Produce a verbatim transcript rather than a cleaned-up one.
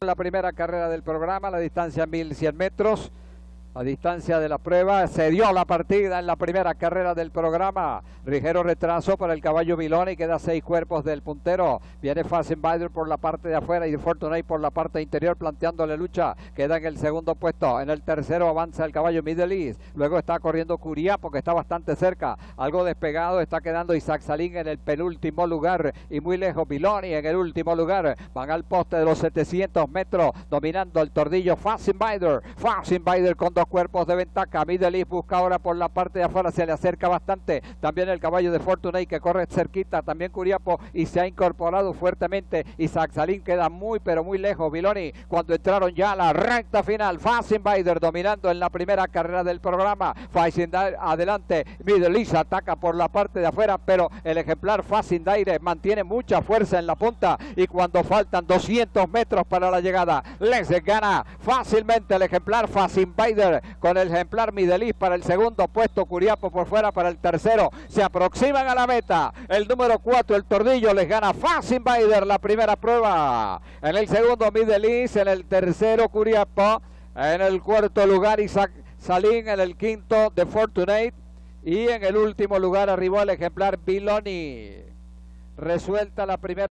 La primera carrera del programa, la distancia mil cien metros, a distancia de la prueba, se dio la partida en la primera carrera del programa. Ligero retraso para el caballo Viloni, queda seis cuerpos del puntero. Viene Fast Invader por la parte de afuera y Fortunate por la parte interior, planteándole lucha. Queda en el segundo puesto. En el tercero avanza el caballo Middle East. Luego está corriendo Curiapo, que está bastante cerca. Algo despegado está quedando Isaac Salín en el penúltimo lugar. Y muy lejos Viloni en el último lugar. Van al poste de los setecientos metros, dominando el tordillo Fast Invader. Fast Invader con dos cuerpos de ventaja. Middle East busca ahora por la parte de afuera, se le acerca bastante. También el caballo de Fortunate, que corre cerquita. También Curiapo, y se ha incorporado fuertemente. Isaac Salín queda muy pero muy lejos. Viloni, cuando entraron ya a la recta final. Fast Invader dominando en la primera carrera del programa. Fast Invader adelante. Middle East ataca por la parte de afuera, pero el ejemplar Fast Invader mantiene mucha fuerza en la punta, y cuando faltan doscientos metros para la llegada, les gana fácilmente el ejemplar Fast Invader con el ejemplar Middle East para el segundo puesto. Curiapo por fuera para el tercero. Se aproximan a la meta. El número cuatro, el tordillo, les gana Fast Invader la primera prueba. En el segundo Middle East, en el tercero Curiapo, en el cuarto lugar Isaac Salín, en el quinto de Fortunate, y en el último lugar arribó el ejemplar Viloni. Resuelta la primera